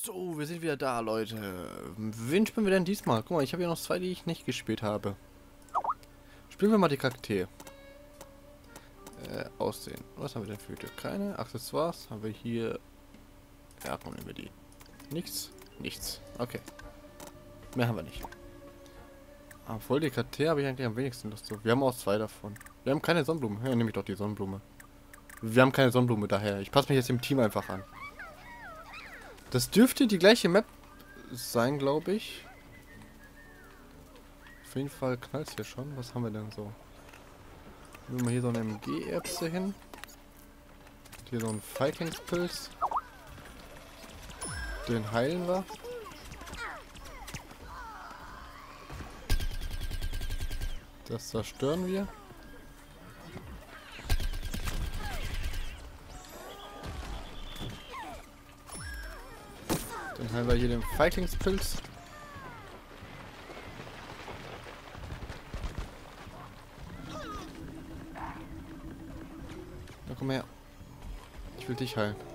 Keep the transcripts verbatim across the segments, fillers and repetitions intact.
So, wir sind wieder da, Leute. Wen spielen wir denn diesmal? Guck mal, ich habe hier noch zwei, die ich nicht gespielt habe. Spielen wir mal die Charaktere. Äh, Aussehen. Was haben wir denn für Tür? Keine Accessoires. Haben wir hier... Ja, komm, nehmen wir die. Nichts? Nichts. Okay. Mehr haben wir nicht. Obwohl, die Charaktere habe ich eigentlich am wenigsten Lust zu. Wir haben auch zwei davon. Wir haben keine Sonnenblume. Ja, nehme ich doch die Sonnenblume. Wir haben keine Sonnenblume daher. Ich passe mich jetzt dem Team einfach an. Das dürfte die gleiche Map sein, glaube ich. Auf jeden Fall knallt es hier schon. Was haben wir denn so? Nehmen wir hier so eine M G-Erbse hin. Hier so ein Fightingspilz. Den heilen wir. Das zerstören wir. Dann heilen wir hier den Fightingspilz. Na komm her. Ich will dich heilen.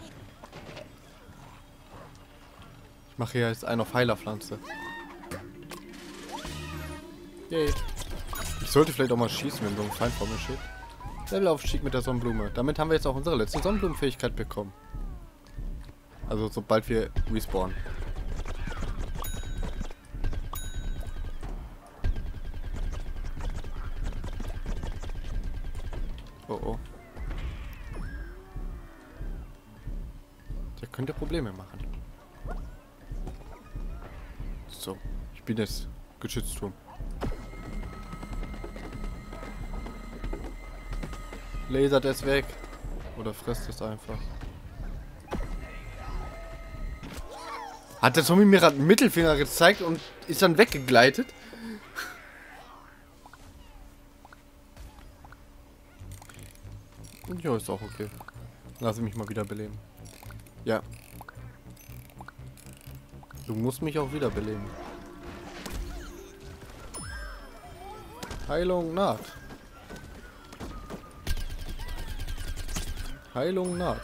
Ich mache hier jetzt einen auf Heilerpflanze. Yay. Ich sollte vielleicht auch mal schießen, wenn so ein Feind vor mir steht. Levelaufstieg mit der Sonnenblume. Damit haben wir jetzt auch unsere letzte Sonnenblumenfähigkeit bekommen. Also sobald wir respawnen. Oh oh. Der könnte Probleme machen. So, ich bin jetzt Geschützturm. Lasert es weg. Oder frisst es einfach. Hat der Zombie mir gerade einen Mittelfinger gezeigt und ist dann weggegleitet? Ja, ist auch okay. Lass mich mal wieder beleben. Ja. Du musst mich auch wieder beleben. Heilung naht. Heilung naht.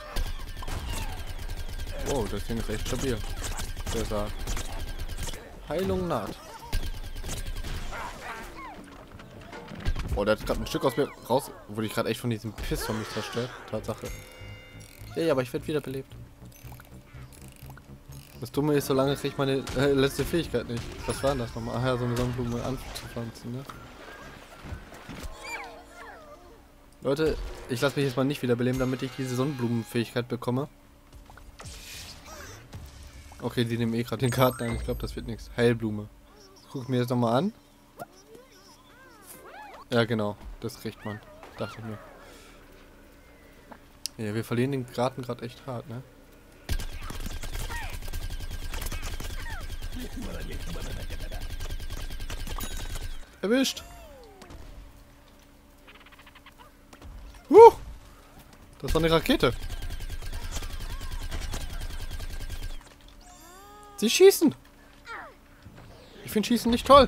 Wow, das Ding ist echt stabil. Der sagt. Heilung naht. Oh, der hat gerade ein Stück aus mir raus. Wurde ich gerade echt von diesem Piss von mich zerstört. Tatsache. Ja, ja, aber ich werde wiederbelebt. Das Dumme ist, solange kriege ich meine äh, letzte Fähigkeit nicht. Was war denn das nochmal? Ach ja, so eine Sonnenblume anzupflanzen, ne? Leute, ich lasse mich jetzt mal nicht wiederbeleben, damit ich diese Sonnenblumenfähigkeit bekomme. Okay, die nehmen eh gerade den Karten ein. Ich glaube, das wird nichts. Heilblume. Das gucke ich mir jetzt nochmal an. Ja, genau. Das kriegt man. Dachte ich mir. Ja, wir verlieren den Garten gerade echt hart, ne? Erwischt! Huh! Das war eine Rakete. Sie schießen! Ich finde Schießen nicht toll.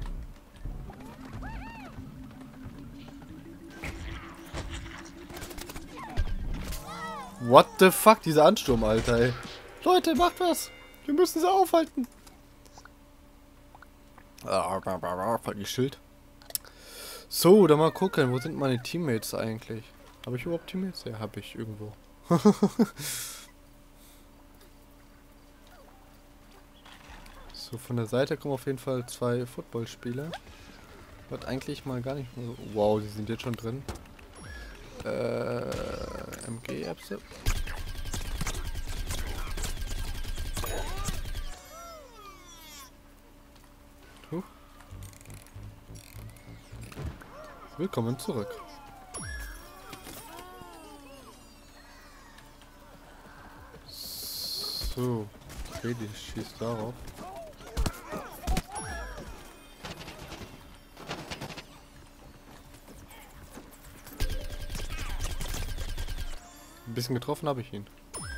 What the fuck, dieser Ansturm, Alter, ey. Leute, macht was! Wir müssen sie aufhalten. Ah, fuck, ich Schild. So, dann mal gucken, wo sind meine Teammates eigentlich? Habe ich überhaupt Teammates? Ja, habe ich irgendwo. So, von der Seite kommen auf jeden Fall zwei Footballspieler. Was eigentlich mal gar nicht mehr... Wow, die sind jetzt schon drin. Äh, M G-Erbse. Huh. Willkommen zurück. So, okay, die schießt darauf. Ein bisschen getroffen habe ich ihn.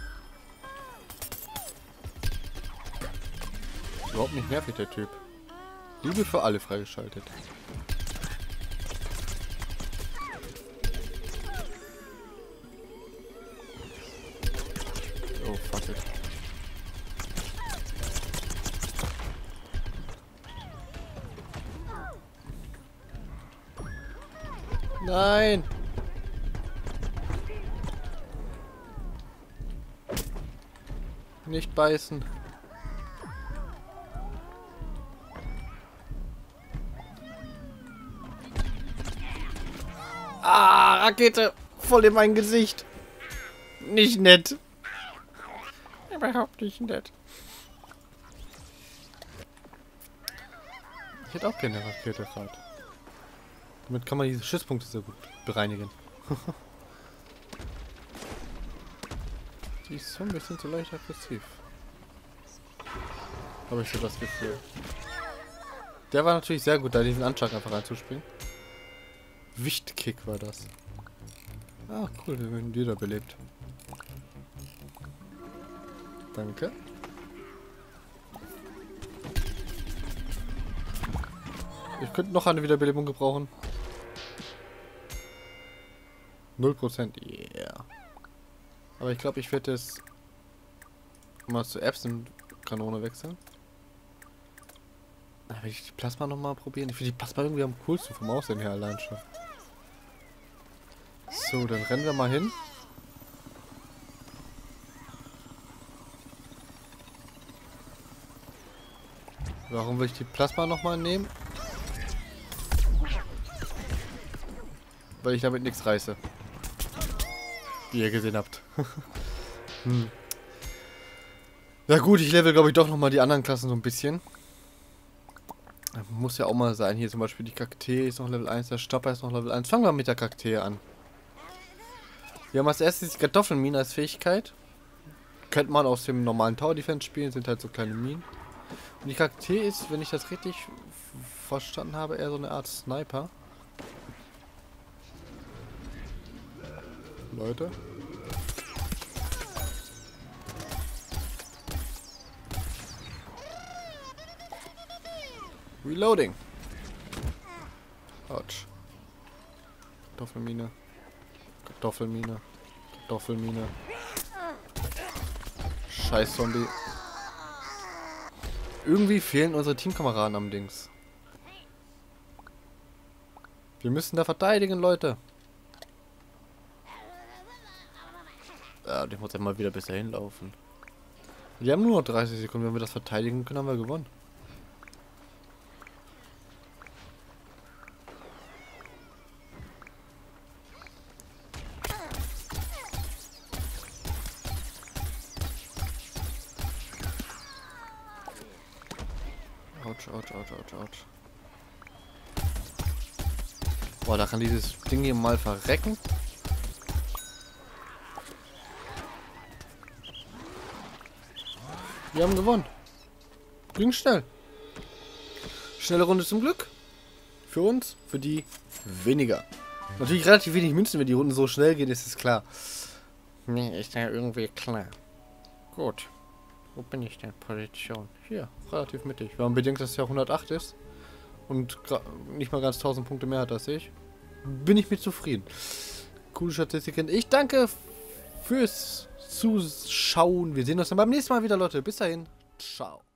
Überhaupt nicht nervig, der Typ. Liebe für alle freigeschaltet. Oh, fuck it. Nein! Nicht beißen. Ah, Rakete! Voll in mein Gesicht! Nicht nett! Überhaupt nicht nett. Ich hätte auch gerne eine Rakete gerade. Damit kann man diese Schutzpunkte sehr gut bereinigen. Die ist so ein bisschen zu leicht aggressiv. Habe ich so das Gefühl. Der war natürlich sehr gut, da diesen Anschlag einfach reinzuspringen. Wichtkick war das. Ah, cool, wir werden wiederbelebt. Danke. Ich könnte noch eine Wiederbelebung gebrauchen. null Prozent, yeah. Aber ich glaube, ich werde es mal zur Erbsenkanone wechseln. Da will ich die Plasma nochmal probieren. Ich finde die Plasma irgendwie am coolsten vom Aussehen her allein schon. So, dann rennen wir mal hin. Warum will ich die Plasma nochmal nehmen? Weil ich damit nichts reiße. Wie ihr gesehen habt. hm. Na gut, ich level glaube ich doch nochmal die anderen Klassen so ein bisschen. Muss ja auch mal sein. Hier zum Beispiel die Kakteen ist noch Level eins, der Stopper ist noch Level eins. Fangen wir mit der Kakteen an. Wir haben als erstes die Kartoffelmine als Fähigkeit. Kennt man aus dem normalen Tower Defense Spielen, sind halt so kleine Minen. Und die Kakteen ist, wenn ich das richtig verstanden habe, eher so eine Art Sniper. Leute. Reloading. Autsch. Kartoffelmine. Kartoffelmine. Kartoffelmine. Scheiß Zombie. Irgendwie fehlen unsere Teamkameraden am Dings. Wir müssen da verteidigen, Leute. Ja, ich muss ja mal wieder bis dahin laufen. Wir haben nur noch dreißig Sekunden. Wenn wir das verteidigen können, haben wir gewonnen. Autsch, autsch, autsch, autsch, autsch. Boah, da kann dieses Ding hier mal verrecken. Wir haben gewonnen. Ging schnell. Schnelle Runde zum Glück. Für uns, für die weniger. Natürlich relativ wenig Münzen, wenn die Runden so schnell gehen, ist es klar. Nee, ist ja irgendwie klar. Gut. Wo bin ich denn? Position. Hier, relativ mittig. Wir haben bedenkt, dass es ja hundertacht ist. Und nicht mal ganz tausend Punkte mehr hat als ich. Bin ich mit zufrieden. Coole Statistiken. Ich danke fürs Zuschauen. Wir sehen uns dann beim nächsten Mal wieder, Leute. Bis dahin. Ciao.